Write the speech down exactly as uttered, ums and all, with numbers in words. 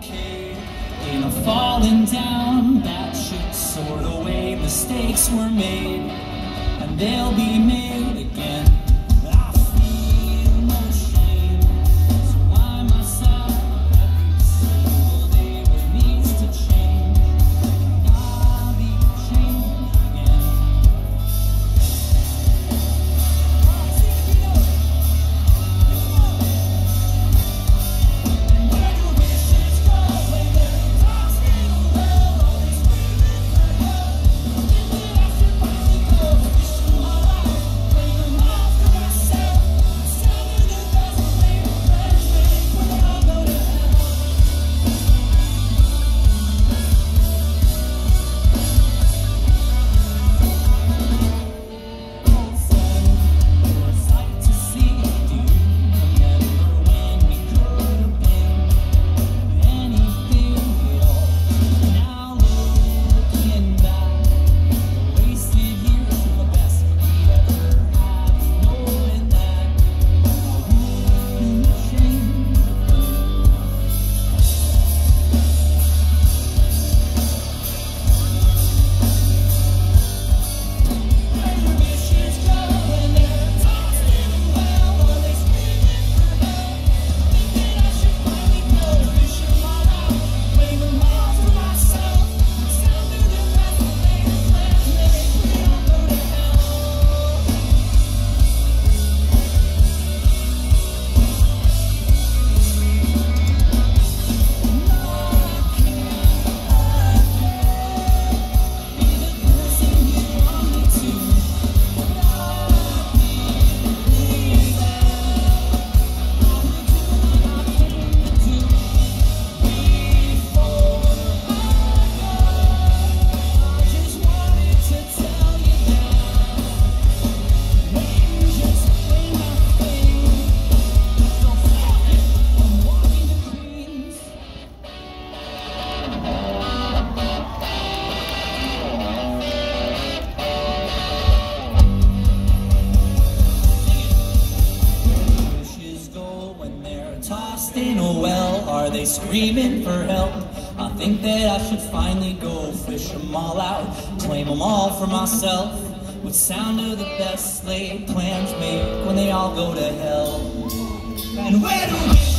decay, in a falling down that should sort away mistakes were made, and they'll be made again. I feel no shame, so I myself every single day what needs to change, and I'll be changed again. In a well, are they screaming for help? I think that I should finally go fish them all out, claim them all for myself. What sound of the best laid plans make when they all go to hell? And where do we